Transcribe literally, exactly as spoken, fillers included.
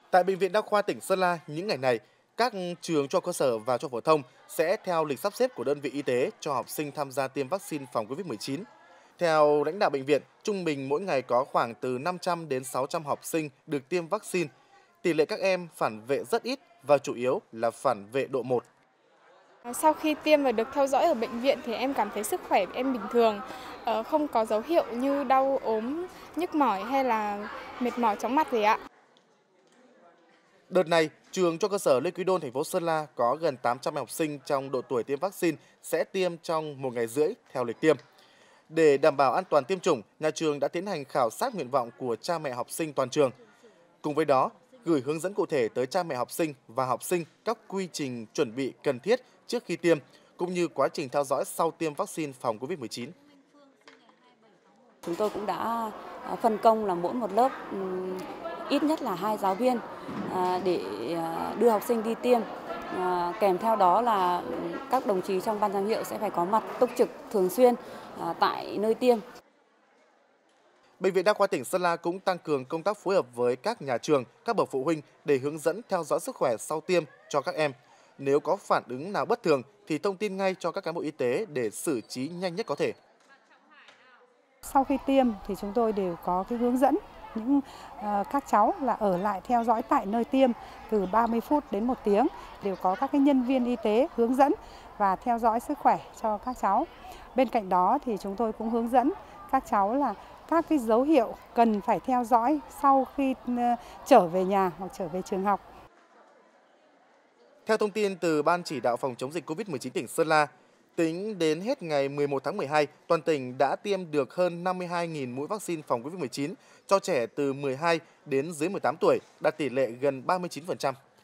Tại Bệnh viện Đa khoa tỉnh Sơn La, những ngày này, các trường trung học cơ sở và trung học phổ thông sẽ theo lịch sắp xếp của đơn vị y tế cho học sinh tham gia tiêm vaccine phòng Covid mười chín. Theo lãnh đạo bệnh viện, trung bình mỗi ngày có khoảng từ năm trăm đến sáu trăm học sinh được tiêm vaccine. Tỷ lệ các em phản vệ rất ít và chủ yếu là phản vệ độ một. Sau khi tiêm và được theo dõi ở bệnh viện thì em cảm thấy sức khỏe của em bình thường, ờ, không có dấu hiệu như đau ốm, nhức mỏi hay là mệt mỏi chóng mặt gì ạ. Đợt này, trường trung học cơ sở Lê Quý Đôn, thành phố Sơn La có gần tám trăm em học sinh trong độ tuổi tiêm vaccine sẽ tiêm trong một ngày rưỡi theo lịch tiêm. Để đảm bảo an toàn tiêm chủng, nhà trường đã tiến hành khảo sát nguyện vọng của cha mẹ học sinh toàn trường. Cùng với đó, gửi hướng dẫn cụ thể tới cha mẹ học sinh và học sinh các quy trình chuẩn bị cần thiết trước khi tiêm, cũng như quá trình theo dõi sau tiêm vaccine phòng Covid mười chín. Chúng tôi cũng đã phân công là mỗi một lớp ít nhất là hai giáo viên để đưa học sinh đi tiêm. Kèm theo đó là các đồng chí trong ban giám hiệu sẽ phải có mặt túc trực thường xuyên tại nơi tiêm. Bệnh viện Đa khoa tỉnh Sơn La cũng tăng cường công tác phối hợp với các nhà trường, các bậc phụ huynh để hướng dẫn theo dõi sức khỏe sau tiêm cho các em. Nếu có phản ứng nào bất thường thì thông tin ngay cho các cán bộ y tế để xử trí nhanh nhất có thể. Sau khi tiêm thì chúng tôi đều có cái hướng dẫn những uh, các cháu là ở lại theo dõi tại nơi tiêm từ ba mươi phút đến một tiếng, đều có các cái nhân viên y tế hướng dẫn và theo dõi sức khỏe cho các cháu. Bên cạnh đó thì chúng tôi cũng hướng dẫn các cháu là các cái dấu hiệu cần phải theo dõi sau khi uh, trở về nhà hoặc trở về trường học. Theo thông tin từ Ban chỉ đạo phòng chống dịch Covid mười chín tỉnh Sơn La, tính đến hết ngày mười một tháng mười hai, toàn tỉnh đã tiêm được hơn năm mươi hai nghìn mũi vaccine phòng Covid mười chín cho trẻ từ mười hai đến dưới mười tám tuổi, đạt tỷ lệ gần ba mươi chín phần trăm.